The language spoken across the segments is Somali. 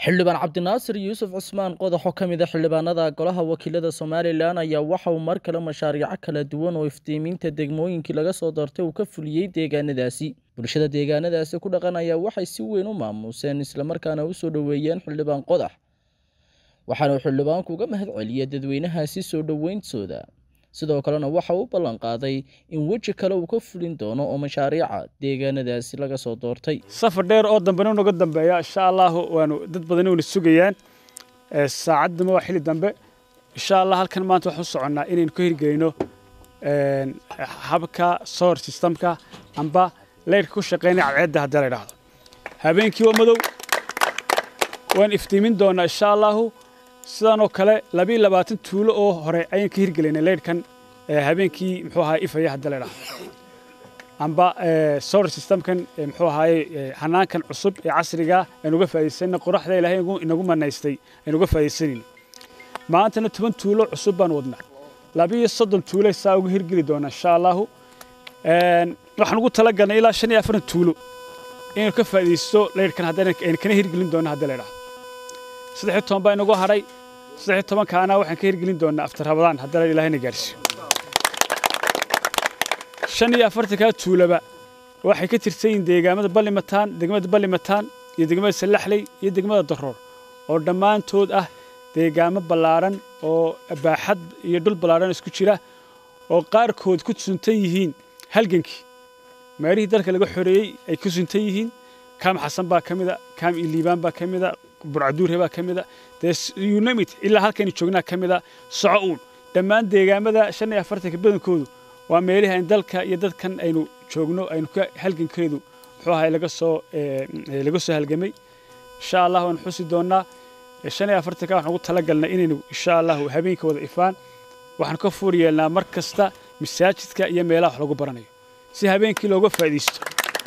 xildhibaan Cabdinaasir Yuusuf Cusmaan qodox oo kamid ah xildhibaanada golaha wakiilada Soomaaliland ayaa waxa uu mar kale mashaariic kala duwan oo iftiiminta degmooyinkii laga soo doortay uu ka fuliyay deegaanadaasi bulshada deegaanadaasi ku dhaqan ayaa waxay si weyn u maamuseen isla markaana u soo dhaweeyeen xildhibaan qodax waxaana xildhibaanku uga mahad celiyay dadweynahaasi soo dhaweyntooda sidoo kalena waxa uu ballan qaaday in waji kale uu ka fulin doono oo mashaariica deegaanadaasi laga soo doortay safar dheer oo dambe uga dambeeya insha Allah waanu dad badan oo sugayaan saacadda ma xilli dambe insha Allah halkan maanta waxaan soconaa inaan ku hirgelino habka solar systemka amba leerka ku shaqeynaya cadceedda hadda la yiraahdo habeenkii oo madow waan iftiimin doonaa insha Allah sidoo kale 22 tuulo oo hore ayaan ka hirgelinay leerkan habeenkii muxuu ahaa ifaya hadda la yiraahdo amba solar systemkan muxuu ahaa hanaankan cusub ee casriga aan uga faa'iideysan qoraxda Ilaahay inagu manaystay aan uga faa'iideysan maantana 10 tuulo cusub baan wadnaa 23 tuulo saa uga hirgeli doona insha Allah waxaan ugu talagalnay ilaa 45 tuulo in ka faa'iideysto leerkan hadda aan kana hirgelin doona hadda la yiraahdo 13 baa inagu haray 13 kaana waxaan ka hirgelin doonaa after Ramadan hadda Ilaahayna gaarsiyo 45 ka tuulaba waxay ka tirsan deegaamada Ballimataan degmada Ballimataan iyo degmada Salaxley iyo degmada Daroor oo dhamaantood ah deegaamo ballaaran oo baaxad iyo dhul ballaaran isku jira oo qaarkood ku suntan yihiin halgankii meerihii dalka laga xoreeyay ay ku suntan yihiin kaam Xasan baa kamida kaam Iliibaan baa kamida burcaduur baa kamida you name it ilaa halkan joognaa kamida Soocuun dhamaan deegaamada 45 badankoodu waa meelaha in dalka iyo dadkan aynu joogno aynu ka halgankeedu wuxuu ahaa laga soo halgamay insha Allah waan xusi doonaa 45 ka waxaan ugu talagalnay inaynu insha Allah habeenkii wada ifaan waxaan ka fuuriyeelnaa mar kasta masaajidka iyo meelaha lagu baranayo si habeenkii looga faa'iideysto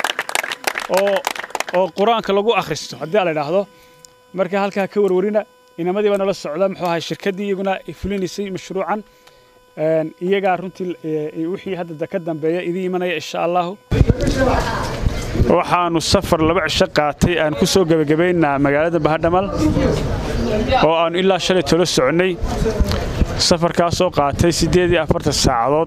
oo quraanka lagu akhristo hadii la yiraahdo marka halka ka warwarina inamadii baan la socdaa muxuu ahaa shirkadii iyaguna fulinisay mashruucan iyaga runtii wixii hadda ka dambeeya idin imanaya insha Allah waxaanu safar laba cisho qaatay aan ku soo gabagabeynaa magaalada Bahadhamal oo aan ilaa shalay tolo soconay safarkaas oo qaatay 48 saacadood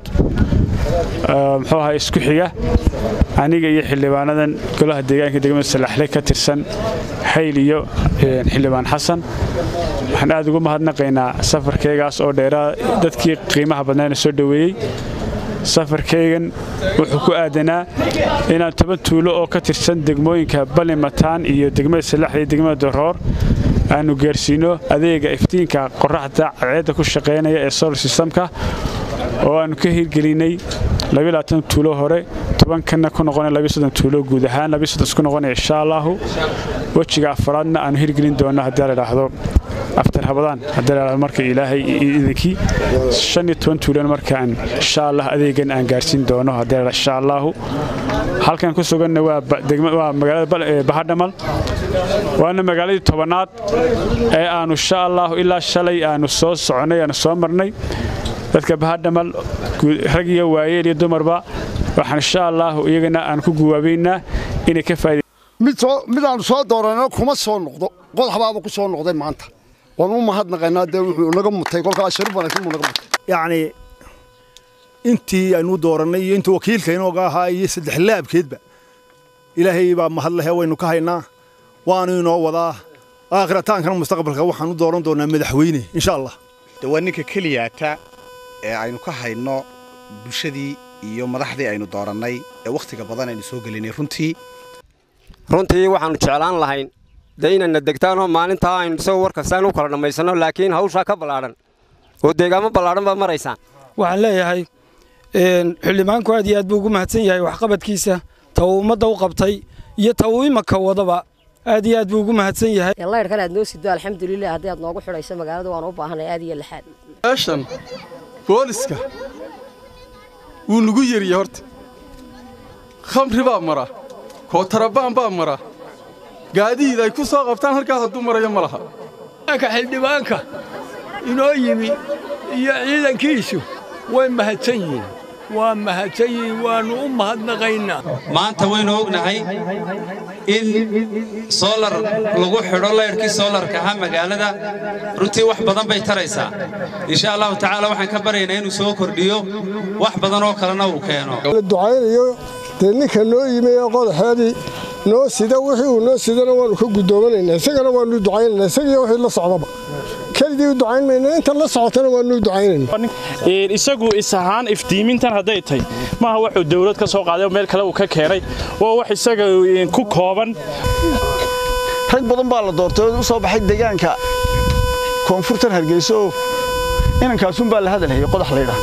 muxuu ahaa isku xiga aniga iyo xildhibaanadan golaha deegaanka degmada Salaxley ka tirsan Hayl iyo xildhibaan Xasan waxaan aad ugu mahadnaqaynaa safarkaygaas oo dheeraa dadkii qiimaha badnaan soo dhaweeyay safarkaygan wuxuu ku aadanaa inaan 10 tuulo oo ka tirsan degmooyinka Ballimataan iyo degmada Salaxley iyo degmada Daroor aanu gaarsiino adeega iftiinka qoraxda cadceedda ku shaqeynaya ee solar systemka oo aan ka hirgelinay 22 tuulo hore 10 kana ku noqonay 23 tuulo guud ahaan 23 ku noqonay insha Allah wajiga afraadna aan hirgelin doono hadda la yiraahdo after Ramadan hadda la marka Ilaahay idinkii 15 tuulo markaan insha Allah adeegan aan gaarsiin doono hadda insha Allah halkan ku sugan waa magaalada Bahadhamal waana magaaladii tobanaad ee aanu insha Allah ilaa shalay aanu soo soconay aanu soo marnay dadka Bahadhamal rag iyo waayeel iyo dumarba waxaan insha Allah iyagana aan ku guwaabeynaa inay ka faa'iideeyaan mid aan soo dooranno kuma soo noqdo qodaxbaaba ku soo noqday maanta waan u mahadnaqaynaa wuxuu naga mutay kolka sharaf wanaagsan naga mutay yaani intii aynu dooranay iyo intii wakiilka inooga ahaa iyo saddex laabkeedba Ilaahay baa mahad leh waynu ka haynaa waanu inoo wadaa aakhirataankan mustaqbalka waxaan u dooran doonaa madaxweyne insha Allah dawaninka kaliyaata ee aynu ka hayno bulshadii iyo madaxdii aynu dooranay ee waqtiga badan aynu soo gelinay runtii waxaanu jeclaan lahayn inayna degtaan oo maalinta aynu soo warkastaan u kala dhameysano laakiin hawsha ka balaaran oo deegaamo balaaran ba maraysan waxaan leeyahay xildhibaanku aad iyo aad buu ugu mahadsan yahay wax qabadkiisa ummadda u qabtay iyo imaka wadaba aad iyo aad buu ugu mahadsan yahay leerkan aad noo sido alxamdulillah haddii aad noogu xidhayso magaalada waan u baahanay aad iyo laxaad meeshan booliska wuu nugu yeriye horta khamri baa mara kootarabaan baa mara gaadiid ay ku soo qabtaan halkaas hadduu marayo ma laha xildhibaanka inoo yimi iyo ciidankiisu way mahadsan yihiin ومهتي وأم هدنغينا ما أنت وين أغنهي إن سولر لغو حرو يركي سولر كهام مقالة runtii wax badan bay taraysaa insha Allah ta'ala waxaan ka bareenaa inuu soo kordhiyo wax badan oo kalena uu keeno ducaynayo ninka noo yimay qodaxadii noo sida wixii uu noo sidana waan ku gudoominaynaa isagana waan u ducaynaynaa isaga wixii la socdaba kalidii u ducaynayna inta la socotana waan u ducaynaynaa isagu isahaan iftiimintan haday tahay maaha wuxuu dawlad ka soo qaaday meel kale uu ka keenay oo wax isaga ku kooban rag badan baa la doortay oo soo baxay deegaanka koonfurtan Hargeysa inankaasun baa la hadalhay qodax leeyahay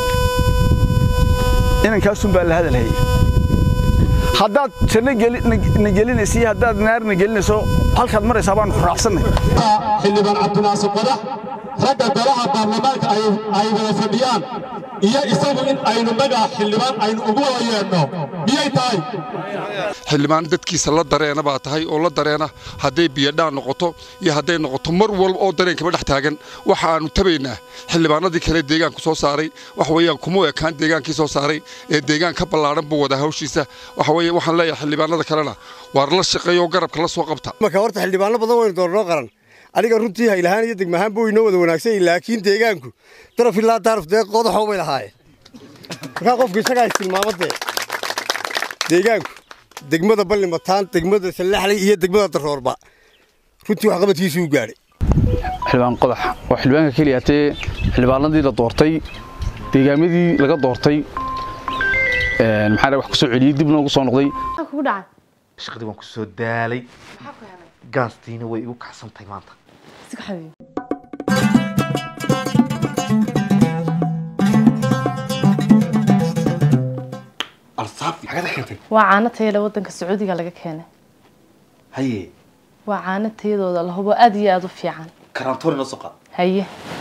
inankaasun baa la hadalhay haddaad janno gelinaysi haddaad naarna gelinayso halkaad maraysaa baan ku raacsanay xildhibaan Cabdinaasir Qodax ragga golaha baarlamaanka ay wada fadhiyaan iyo isagu in aynu magaca xildhibaan aynu ugu wada yeedhno miyay tahay xildhibaan dadkiisa la dareena baa tahay oo la dareena hadday biyadhaan noqoto iyo hadday noqoto mar walba oo dareenkaba dhex taagan waxa aanu tabaynaa xildhibaanadii kale deegaanku soo saaray wax weeyaan kuma ekaan deegaankii soo saaray ee deegaan ka ballaaran buu wada hawshiisa waxa weeye waxaan leeyahay xildhibaanada kalena waar la shaqeeyo garabka la soo qabta marka horta xildhibaano badan way doornoo qaran aniga runtii haylahaan iyo degmahaan buu inoo wada wanaagsan laakiin deegaanku daraf ilaa daraf qodaxo way lahaayeen marka qofku isaga ay tilmaamadee deegaanku degmada Ballimataan degmada Salaxley iyo degmada Daroorba runtii wax qabadkiisu u gaaray xildhibaan qodax waa xildhibaanka kaliya xildhibaanadii la doortay deegaamadii laga doortay maxaa wax ku soo celiyay dib noogu soo noqday ku dhacay shaqadii waan ku soo daalay gaastiina way igu kacsantay maanta iska xabiib waa caano tayada wadanka Sacuudiga laga keenay haye waa caano tayadooda la hubo aad iyo aad u fiican karantoon noo soo qaad haye